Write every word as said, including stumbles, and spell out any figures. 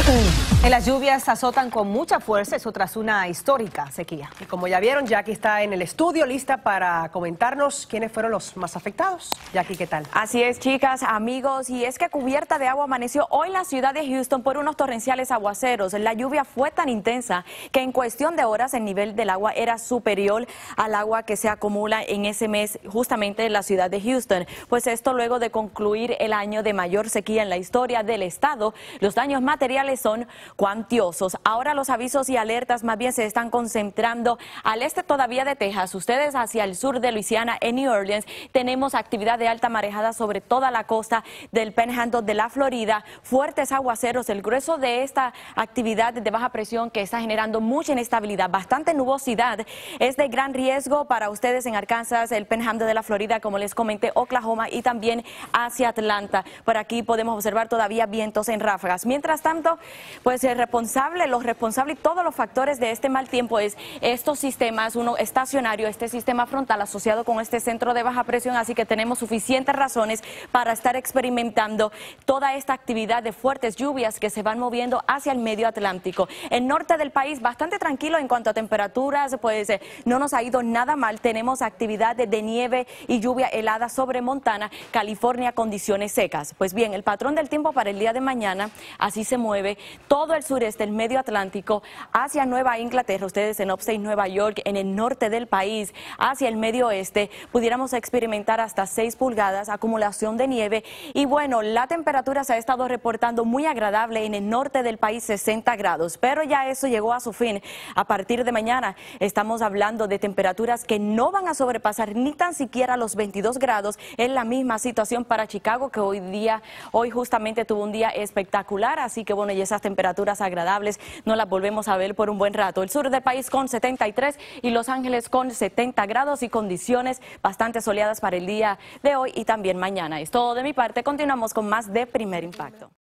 En las lluvias azotan con mucha fuerza, eso tras una histórica sequía. Y como ya vieron, Jackie está en el estudio lista para comentarnos quiénes fueron los más afectados. Jackie, ¿qué tal? Así es, chicas, amigos, y es que cubierta de agua amaneció hoy la ciudad de Houston por unos torrenciales aguaceros. La lluvia fue tan intensa que en cuestión de horas el nivel del agua era superior al agua que se acumula en ese mes justamente en la ciudad de Houston. Pues esto luego de concluir el año de mayor sequía en la historia del estado. Los daños materiales son cuantiosos. Ahora los avisos y alertas más bien se están concentrando al este todavía de Texas. Ustedes hacia el sur de Luisiana, en New Orleans, tenemos actividad de alta marejada sobre toda la costa del Panhandle de la Florida, fuertes aguaceros. El grueso de esta actividad de baja presión que está generando mucha inestabilidad, bastante nubosidad, es de gran riesgo para ustedes en Arkansas, el Panhandle de la Florida, como les comenté, Oklahoma y también hacia Atlanta. Por aquí podemos observar todavía vientos en ráfagas. Mientras tanto, pues el responsable, los responsables y todos los factores de este mal tiempo es estos sistemas, uno estacionario, este sistema frontal asociado con este centro de baja presión, así que tenemos suficientes razones para estar experimentando toda esta actividad de fuertes lluvias que se van moviendo hacia el medio Atlántico. El norte del país bastante tranquilo en cuanto a temperaturas, pues eh, no nos ha ido nada mal. Tenemos actividad de, de nieve y lluvia helada sobre Montana, California, condiciones secas. Pues bien, el patrón del tiempo para el día de mañana así se mueve. Todo el sureste, el medio Atlántico, hacia Nueva Inglaterra, ustedes en Upstate Nueva York, en el norte del país, hacia el medio oeste, pudiéramos experimentar hasta seis pulgadas, acumulación de nieve. Y bueno, la temperatura se ha estado reportando muy agradable en el norte del país, sesenta grados, pero ya eso llegó a su fin. A partir de mañana estamos hablando de temperaturas que no van a sobrepasar ni tan siquiera los veintidós grados. Es la misma situación para Chicago, que hoy día, hoy justamente tuvo un día espectacular, así que bueno, y esas temperaturas agradables no las volvemos a ver por un buen rato. El sur del país con setenta y tres y Los Ángeles con setenta grados y condiciones bastante soleadas para el día de hoy y también mañana. Es todo de mi parte. Continuamos con más de Primer Impacto.